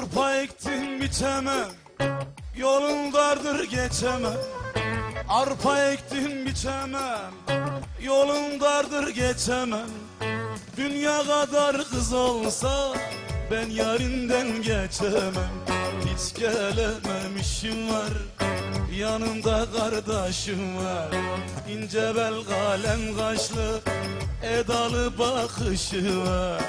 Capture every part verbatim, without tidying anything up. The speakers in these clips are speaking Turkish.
Arpa ektim biçemem, yolun dardır geçemem. Arpa ektim biçemem, yolun dardır geçemem. Dünya kadar kız olsa ben yarinden geçemem. Hiç gelememişim var, yanımda kardeşim var. İnce bel kalem kaşlı, edalı bakışı var.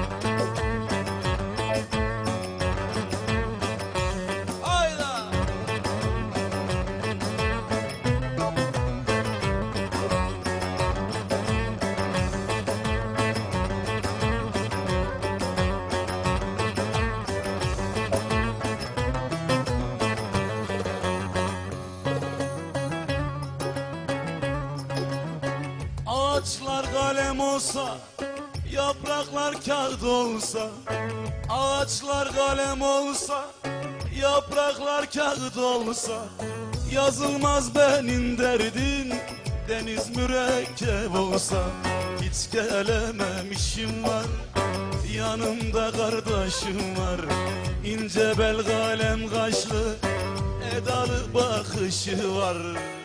Ağaçlar kalem olsa, yapraklar kağıt olsa. Ağaçlar kalem olsa, yapraklar kağıt olsa. Yazılmaz benim derdim, deniz mürekkep olsa. Hiç gelememişim var, yanımda kardeşim var. İnce bel kalem kaşlı, edalı bakışı var.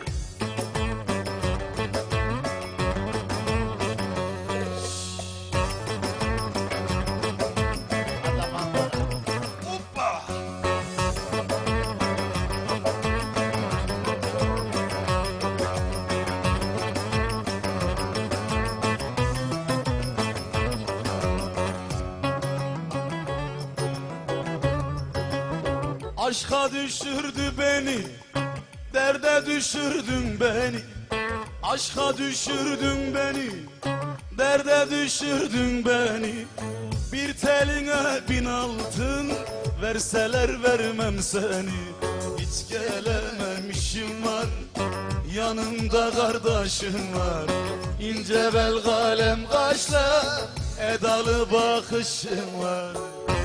Aşka düşürdü beni, derde düşürdün beni. Aşka düşürdün beni, derde düşürdün beni. Bir teline bin altın verseler vermem seni. Hiç gelememişim var, yanımda kardeşim var. İnce bel kalem kaşlı, edalı bakışım var.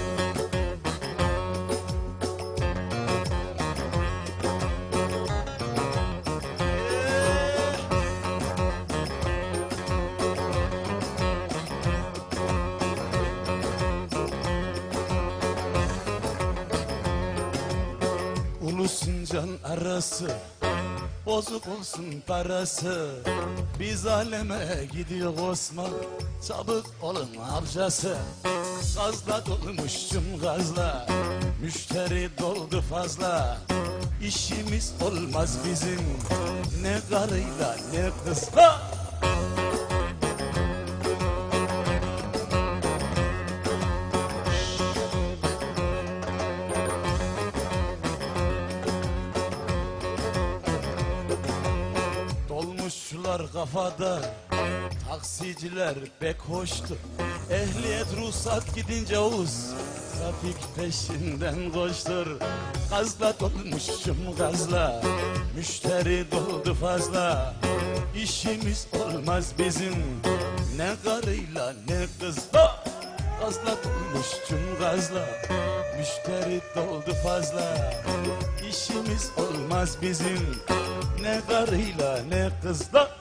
Ulusun can arası, bozuk olsun parası. Biz aleme gidiyor Osman, çabuk olun amcası. Gazla dolmuşum gazla, müşteri doldu fazla. İşimiz olmaz bizim, ne karıyla ne kızla. Dolmuşlar kafada, taksiciler pek hoştur. Ehliyet ruhsat gidince uz, trafik peşinden koştur. Gazla dolmuşum gazla, müşteri doldu fazla. İşimiz olmaz bizim, ne karıyla ne kızla. Gazla dolmuşum gazla, müşteri doldu fazla. İşimiz olmaz bizim, ne karıyla ne kızla.